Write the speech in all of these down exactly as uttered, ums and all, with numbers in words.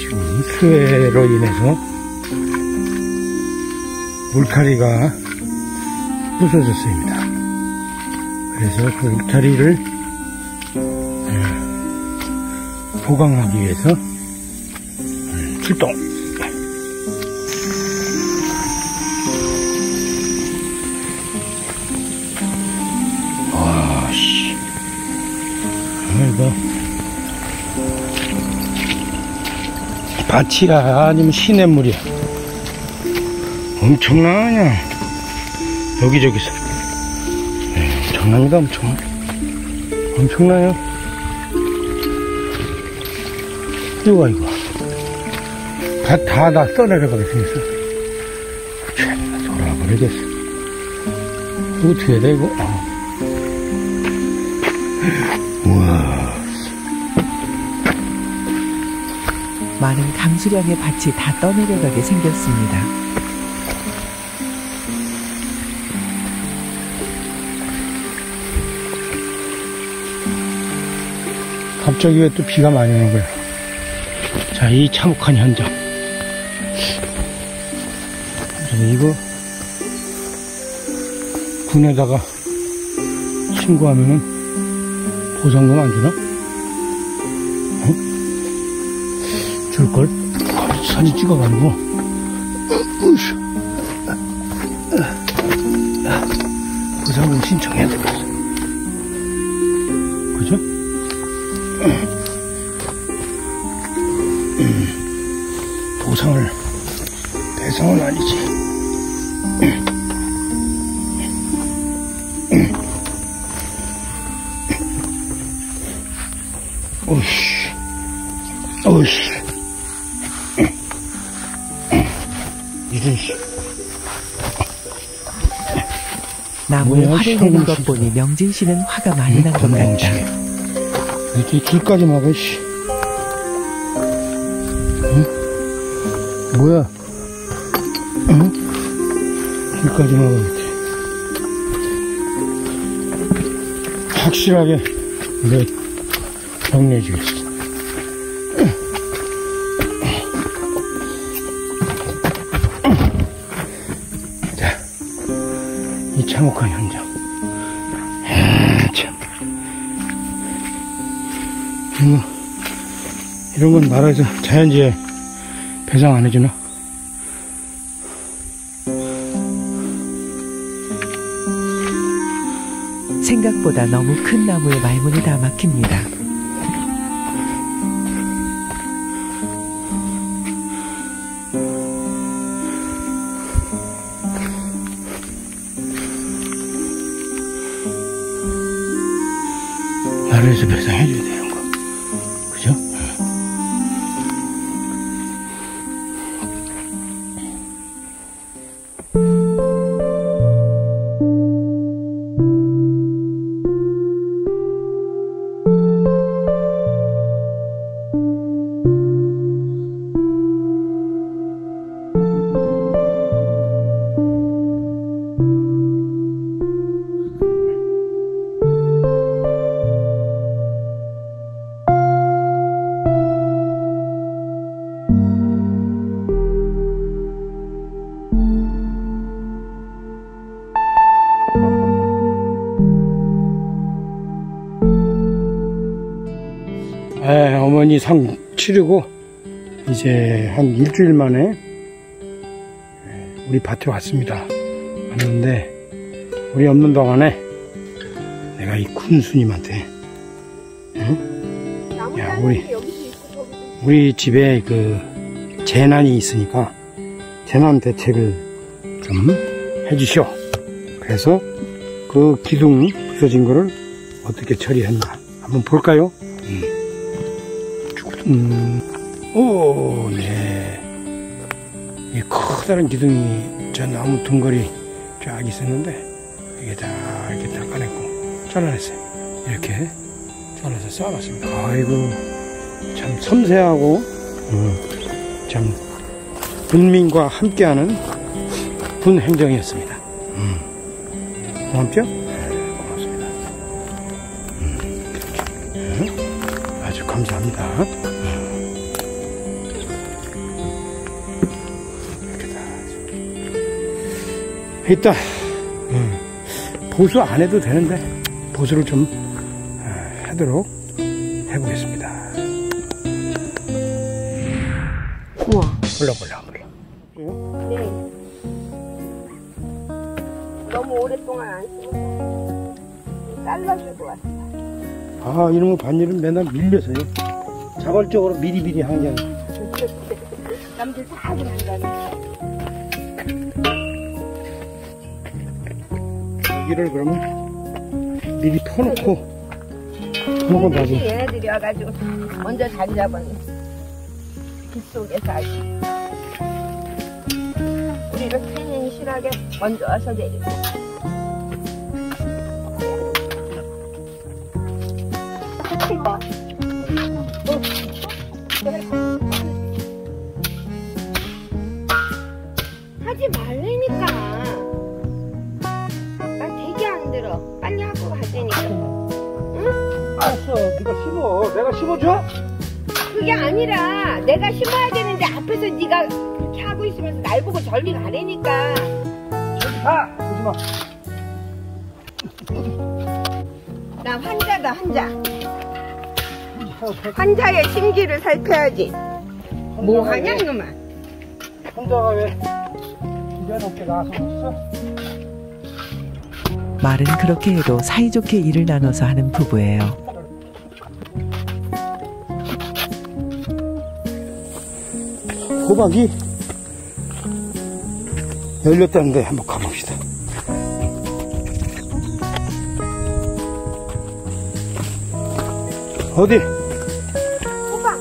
지금 수해로 인해서 울타리가 부서졌습니다. 그래서 그 울타리를 보강하기 위해서 출동. 와씨, 이거 밭이야 아니면 시냇물이야. 엄청나. 그냥 여기저기서 엄청납니다. 엄청 엄청나요. 이거 이거 다 다 다 써내려가게 생겼어. 쟤는 돌아버리겠어. 이거 어떻게 해야 돼 이거? 어. 우와. 많은 감수량의 밭이 다 떠내려가게 생겼습니다. 갑자기 왜 또 비가 많이 오는 거야? 자, 이 참혹한 현장. 이거 군에다가 신고하면은 보상금 안 주나? 어? 줄걸? 사진 찍어가지고 보상금 신청해야 되겠어. 그죠? 보상을, 배상은 아니지. 오씨, 오씨, 이런 씨. 나무에 화를 내는 것 보니 명진 씨는 화가 많이 난 것 같다. 이렇게 길까지 막아, 씨. 응? 뭐야? 응? 길까지 막아, 이렇게. 확실하게, 내 정리해 주겠어. 자, 이 참혹한 현장. 아, 참. 이거, 이런 건 나라에서 자연재해 배상 안 해주나? 생각보다 너무 큰 나무에 말문이 다 막힙니다. 나라에서 배상해줘야 돼, 이런 거. 그죠? 에, 어머니 상 치르고 이제 한 일주일 만에 우리 밭에 왔습니다. 왔는데 우리 없는 동안에 내가 이 군수님한테, 응? 야, 우리 우리 집에 그 재난이 있으니까 재난 대책을 좀 해주시오. 그래서 그 기둥 부서진 거를 어떻게 처리했나 한번 볼까요? 음. 음, 오, 네. 이 커다란 기둥이 저 나무 둥거리 쫙 있었는데, 이게 다 이렇게 다 까냈고, 잘라냈어요. 이렇게 잘라서 쌓아놨습니다. 아이고, 참 섬세하고, 음, 참, 군민과 함께하는 군 행정이었습니다. 음. 고맙죠? 네, 고맙습니다. 음. 음. 아주 감사합니다. 이따 보수 안 해도 되는데 보수를 좀 하도록 해보겠습니다. 우와. 몰라 몰라 몰라. 네. 너무 오랫동안 안 쓰고 잘라주고 왔어. 아, 이놈의 반일은 맨날 밀려서요. 자발적으로 미리미리 한 게 아니라. 남들 다 그런다니까. 여기를 그러면 미리 터놓고 터놓고 나중에 얘네들이 와가지고 먼저 자리 잡았네. 빗속에서 아주 우리를 태닝 실하게 먼저 와서 내리고. 이거 하지 말라니까. 나 되게 안 들어. 빨리 하고 가자니까. 응? 알았어. 네가 심어. 내가 심어줘? 그게 아니라 내가 심어야 되는데 앞에서 네가 그렇게 하고 있으면서 날 보고 저리 가라니까. 저기 가! 오지마. 나 환자다, 환자. 환자의 심기를 살펴야지. 뭐 하냐 이놈아. 혼자가 왜 내놓게 나서 왔어? 말은 그렇게 해도 사이좋게 일을 나눠서 하는 부부예요. 호박이 열렸다는데 한번 가봅시다. 어디? 호박.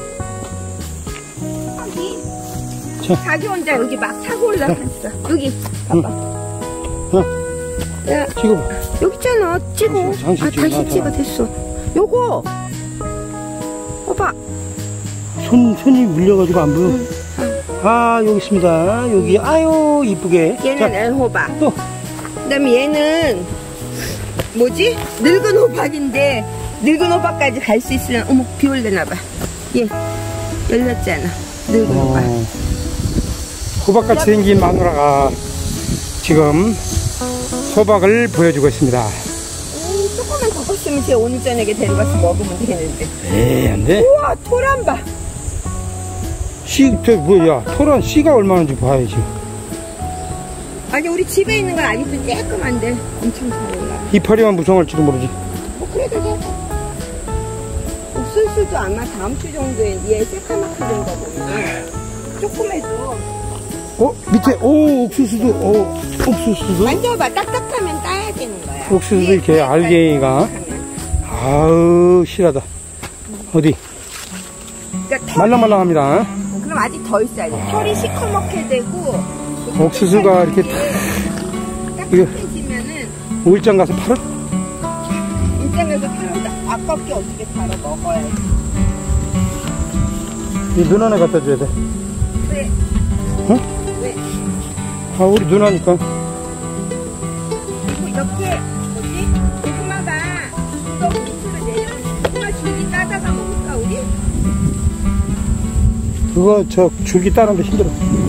여기. 자. 자기 혼자 여기 막 타고 올라갔어. 여기. 봐봐. 응. 야, 찍어봐. 여기 있잖아. 찍어. 당신, 당신 아, 찍어, 다시 나잖아. 찍어. 됐어. 요거. 호박. 손, 손이 물려가지고 안 보여. 응. 아, 여기 있습니다. 여기, 아유, 이쁘게. 얘는 자, 앨호박. 또. 그 다음에 얘는 뭐지? 늙은 호박인데 늙은 호박까지 갈 수 있으면 어머 비 올려놔봐. 얘 열렸잖아. 늙은 어, 호박. 호박같이 생긴 마누라가 지금 호박을 보여주고 있습니다. 음, 조금만 더 컸으면 쟤 오늘 저녁에 데려가서 먹으면 되는데. 에이, 안 돼. 우와 토란 봐. 씨, 저 뭐야? 토란 씨가 얼마나인지 봐야지. 아니 우리 집에 있는 건 아직도 쬐끔한데 엄청 잘 올라. 이파리만 무성할지도 모르지. 뭐 그래도 돼. 옥수수도 아마 다음 주 정도에 얘 새카맣게 된 거 보면 조금해도. 어? 밑에, 오, 옥수수도, 오, 옥수수도. 만져봐. 딱딱하면 따야 되는 거야. 옥수수도 위에 이렇게 살짝 알갱이가. 딱딱하면. 아우, 실하다. 어디? 그러니까 털- 말랑말랑합니다. 그럼 아직 더 있어야 돼. 털이 시커멓게 되고 옥수수가 이렇게 탁, 이거 딱딱해지면은 오일장 가서 팔아? 일장에서 팔아도 아깝게 어떻게 팔아 먹어야지. 이 누나네 갖다 줘야 돼. 왜? 응? 왜? 아, 우리 누나니까. 그리고 이렇게 뭐지? 고구마가 이거 밑으로 내려오면 고구마 줄기 따다가 먹을까 우리? 그거 저 줄기 따는데 힘들어.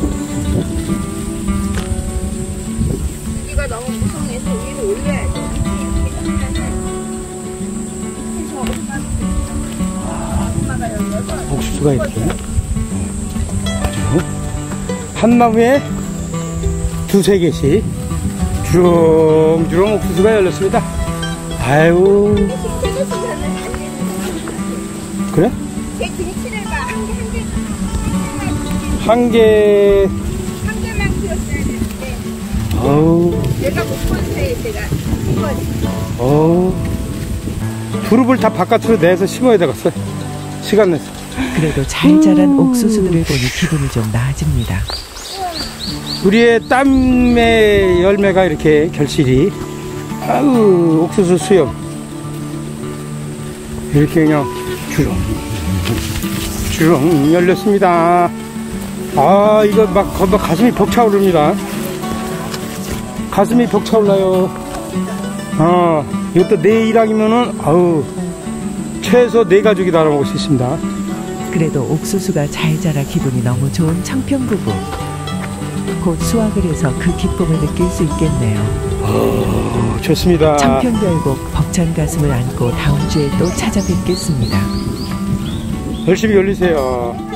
줄기가 너무 무성해서 위로 올려야 돼. 이렇게 하면은 밑에서 엄마가 엄마가 열려서 옥수수가 이렇게. 아주. 한 나무에 두세 개씩 주렁주렁 옥수수가 열렸습니다. 아유. 식재료수저는 안 되는 그래? 제 김치를 봐. 한 개, 한 개, 한 개. 한 개만 키웠어야 되는데, 어우. 내가 못 본 사이에 제가 이거 어우. 두릅을 다 바깥으로 내서 심어야 되겠어. 시간 내서. 그래도 잘 자란 옥수수들을 보니 기분이 좀 나아집니다. 우리의 땀의 열매가 이렇게 결실이. 아우, 옥수수 수염. 이렇게 그냥 주렁, 주렁 열렸습니다. 아, 이거 막, 막 가슴이 벅차오릅니다. 가슴이 벅차올라요. 어, 이것도 내일학이면은, 아우, 최소 네 가족이 달아 먹을 수 있습니다. 그래도 옥수수가 잘 자라 기분이 너무 좋은 청평 부부. 곧 수확을 해서 그 기쁨을 느낄 수 있겠네요. 어, 좋습니다. 청평별곡 벅찬 가슴을 안고 다음 주에 또 찾아뵙겠습니다. 열심히 열리세요.